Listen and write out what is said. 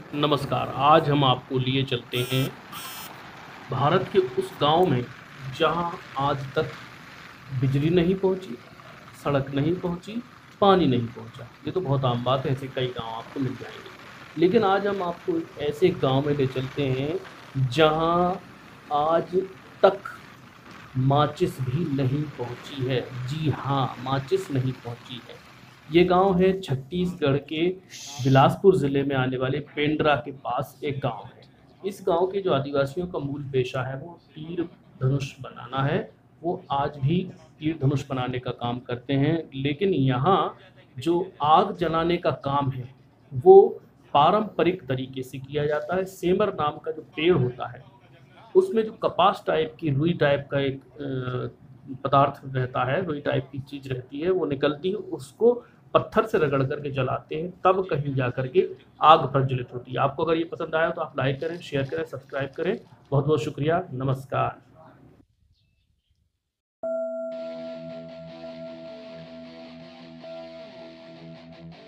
नमस्कार। आज हम आपको लिए चलते हैं भारत के उस गांव में जहां आज तक बिजली नहीं पहुंची, सड़क नहीं पहुंची, पानी नहीं पहुंचा। ये तो बहुत आम बात है, ऐसे कई गांव आपको मिल जाएंगे। लेकिन आज हम आपको एक ऐसे गांव में ले चलते हैं जहां आज तक माचिस भी नहीं पहुंची है। जी हाँ, माचिस नहीं पहुंची है। ये गांव है छत्तीसगढ़ के बिलासपुर ज़िले में आने वाले पेंड्रा के पास एक गांव है। इस गांव के जो आदिवासियों का मूल पेशा है वो तीर धनुष बनाना है। वो आज भी तीर धनुष बनाने का काम करते हैं, लेकिन यहाँ जो आग जलाने का काम है वो पारंपरिक तरीके से किया जाता है। सेमर नाम का जो पेड़ होता है उसमें जो कपास टाइप की रुई टाइप का एक पदार्थ रहता है, रुई टाइप की चीज रहती है, वो निकलती है, उसको पत्थर से रगड़ करके जलाते हैं, तब कहीं जा करके आग प्रज्वलित होती है। आपको अगर ये पसंद आया तो आप लाइक करें, शेयर करें, सब्सक्राइब करें। बहुत बहुत शुक्रिया। नमस्कार।